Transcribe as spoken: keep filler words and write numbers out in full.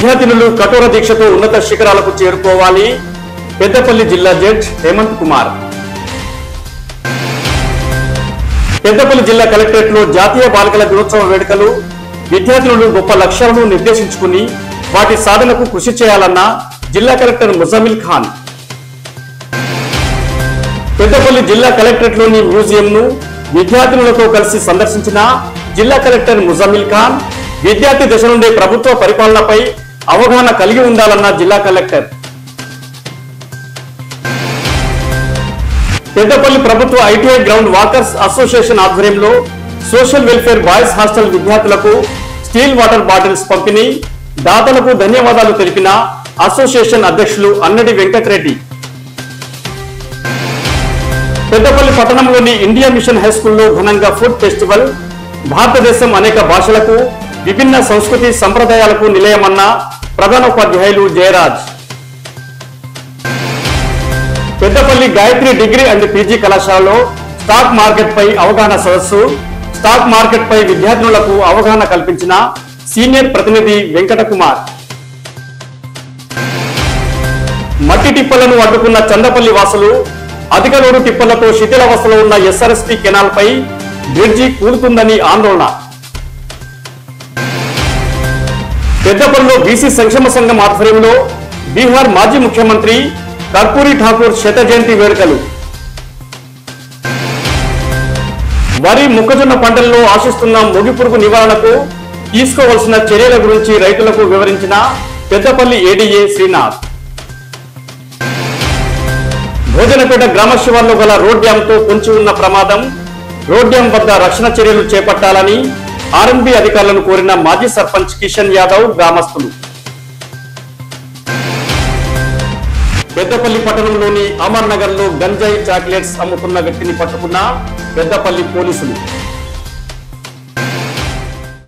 విద్యార్థినులు కఠోర దీక్షతో ఉన్నత శిఖరాలకు చేరుకోవాలి. పెద్దపల్లి జిల్లా జడ్జ్ హేమంత్ కుమార్. పెద్దపల్లి జిల్లా కలెక్టరేట్ లో జాతీయ బాలికల దినోత్సవ వేడుకలు. విద్యార్థులు గొప్ప లక్ష్యాలను నిర్దేశించుకుని వాటి సాధనకు కృషి చేయాలన్న జిల్లా కలెక్టర్ ముజమిల్ ఖాన్. పెద్దపల్లి జిల్లా కలెక్టరేట్ లోని మ్యూజియం ను విద్యార్థులతో కలిసి సందర్శించిన జిల్లా కలెక్టర్ ముజమిల్ ఖాన్ విద్యార్థి దశ నుండి ప్రభుత్వ పరిపాలనపై అవగాహన కలిగి ఉండాలన్న జిల్లా కలెక్టర్. పెద్దపల్లి ప్రభుత్వ ఐటీఐ గ్రౌండ్ వాకర్స్ అసోసియేషన్ ఆధ్వర్యంలో సోషల్ వెల్ఫేర్ బాయ్స్ హాస్టల్ విద్యార్థులకు స్టీల్ వాటర్ బాటిల్స్ పంపిణీ. దాతలకు ధన్యవాదాలు తెలిపిన అసోసియేషన్ అధ్యక్షులు అన్నడి వెంకటరెడ్డి. పెద్దపల్లి పట్టణంలోని ఇండియా మిషన్ హై స్కూల్లో ఘనంగా ఫుడ్ ఫెస్టివల్. భారతదేశం అనేక భాషలకు విభిన్న సంస్కృతి సంప్రదాయాలకు నిలయమన్న ప్రధానోపాధ్యాయులు Jayaraj. Peddapalli Gayatri degree and PG కళాశాలలో స్టాక్ మార్కెట్ పై అవగాహన సదస్సు. స్టాక్ మార్కెట్ పై విద్యార్థులకు అవగాహన కల్పించిన సీనియర్ ప్రతినిధి వెంకట కుమార్. మట్టి టిప్పలను అడ్డుకున్న చందపల్లి వాసులు. అధిక లోడు టిప్పలతో శిథిలావస్థలో ఉన్న ఎస్ఆర్ఎస్పీ కెనాల్ పై బ్రిడ్జి కూలుతుందని ఆందోళన. పెద్దపల్లిలో బీసీ సంక్షేమ సంఘం ఆధ్వర్యంలో బీహార్ మాజీ ముఖ్యమంత్రి కర్పూరి ఠాకూర్ శత జయంతి వేడుకలు. వరి మొక్కజొన్న పంటల్లో ఆశిస్తున్న మొగిపురుగు నివారణకు తీసుకోవాల్సిన చర్యల గురించి రైతులకు వివరించిన పెద్దపల్లి ఏడీఏ శ్రీనాథ్. భోజనపేట గ్రామ శివార్లో గల రోడ్ డ్యామ్ తో పొంచి ఉన్న ప్రమాదం. రోడ్ డ్యామ్ వద్ద రక్షణ చర్యలు చేపట్టాలని ఆర్ఎండ్బి అధికారులను కోరిన మాజీ సర్పంచ్ కిషన్ యాదవ్, గ్రామస్తులు. పెద్దపల్లి పట్టణంలోని అమర్ నగర్ లో గంజాయి చాక్లెట్స్ అమ్ముతున్న వ్యక్తిని పట్టుకున్న పెద్దపల్లి పోలీసులు.